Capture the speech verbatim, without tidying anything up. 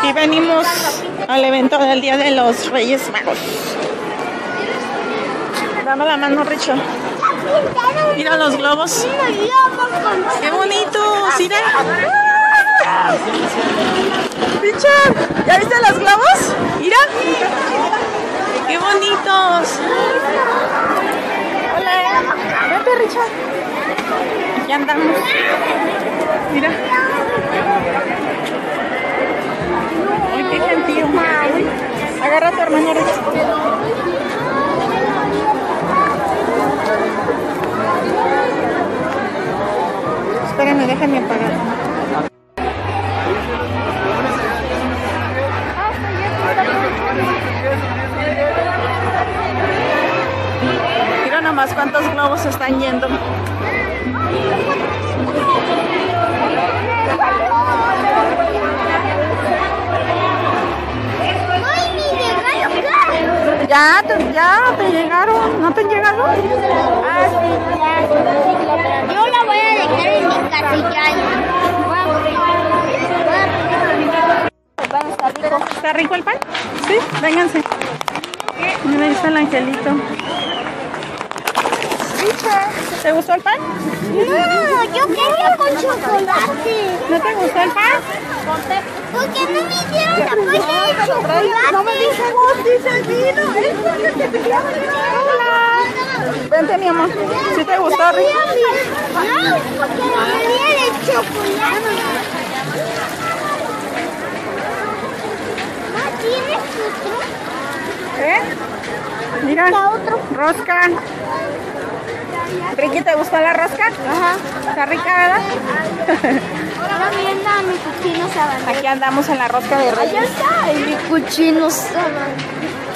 aquí venimos al evento del Día de los Reyes Magos. Dame la mano, Richo. Mira los globos. ¡Qué bonitos! Mira. Richard, ¿ya viste los globos? Mira. ¡Qué bonitos! Hola. Vete, Richard. Aquí andamos. Mira. Ay, qué gentío. Agarra a tu hermano, Richard. Espérame, déjame apagar. Mira nomás cuántos globos están yendo. Ya, te, ya te llegaron, ¿no te han llegado? Ah, sí, ya. Yo la voy a dejar en mi casilla. Bueno, está rico. ¿Está rico el pan? Sí, vénganse. Mira, ahí está el angelito. ¿Te gustó el pan? No, yo quería con chocolate. ¿No te gustó el pan? ¿Por qué no me dieron la parte de chocolate? No me dice vos, dice el vino. Es porque te quería venir. Hola. Vente, mi amor. ¿Sí te gustó, Rico? No, porque no me dieron chocolate. ¿No tienes otro? ¿Eh? Mira, Está otro. rosca. Ricky, ¿te gustó la rosca? Ajá. Está rica, ¿verdad? Ahora viendo a mi cuchino sabanero. Aquí andamos en la rosca de Reyes. Allá está, y mi cuchino sabanero.